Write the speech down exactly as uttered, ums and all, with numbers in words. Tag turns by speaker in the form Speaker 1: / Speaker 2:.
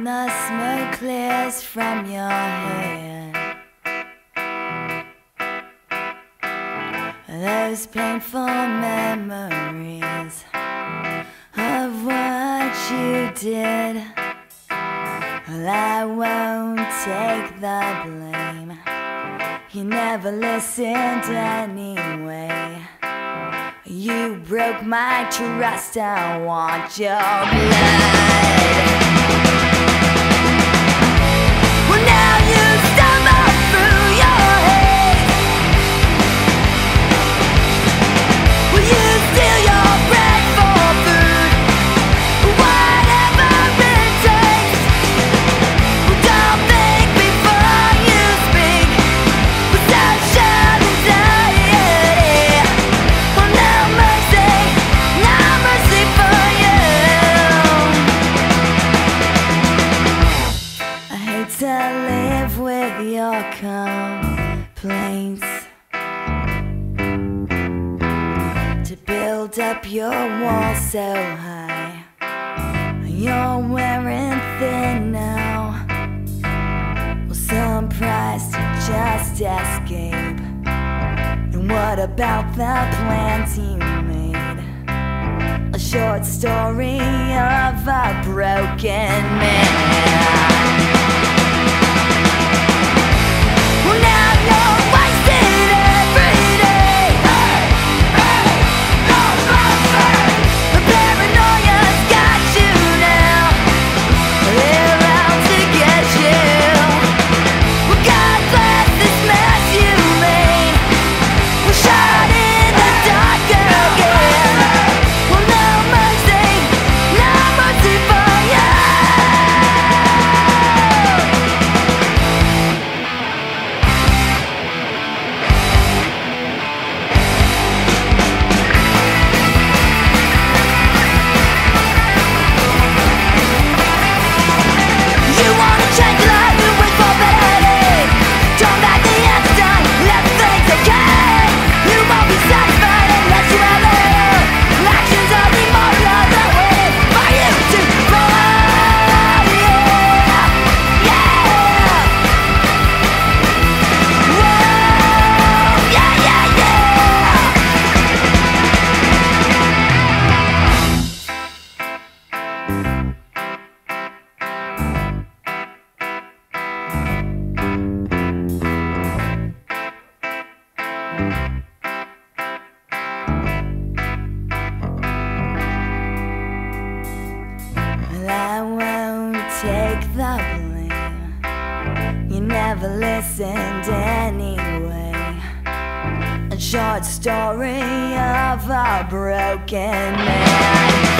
Speaker 1: when the smoke clears from your head, those painful memories of what you did, well, I won't take the blame. You never listened anyway. You broke my trust, I want your blood. Well, now you stumble through your haze. Will you steal your bread for food? Whatever it takes. Well, don't think before you speak. Without shame anxiety. Well, no mercy, no mercy for you. I hate to live with your complaints, to build up your wall so high. You're wearing thin now. Well, some price to just escape. And what about the plans you made? A short story of a broken man. Well, now you're wasted every day. Hey, hey, no mercy. The paranoia's got you now. They're out to get you. Well, God bless this mess you made. We're shot in the dark again. Well, no mercy, no mercy for you. You wanna change your life, you wait for better days. Turn back the hands down, let things okay. You won't be satisfied unless you have it. Actions are demoralized, the way for you to fall. Yeah, yeah. Whoa, yeah, yeah, yeah. Well, I won't take the blame. You never listened anyway. A short story of a broken man.